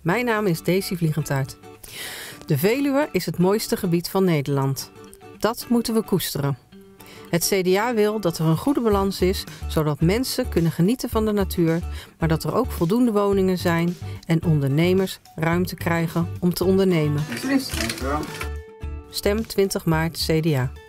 Mijn naam is Daisy Vliegentaart. De Veluwe is het mooiste gebied van Nederland. Dat moeten we koesteren. Het CDA wil dat er een goede balans is, zodat mensen kunnen genieten van de natuur, maar dat er ook voldoende woningen zijn en ondernemers ruimte krijgen om te ondernemen. Stem 20 maart CDA.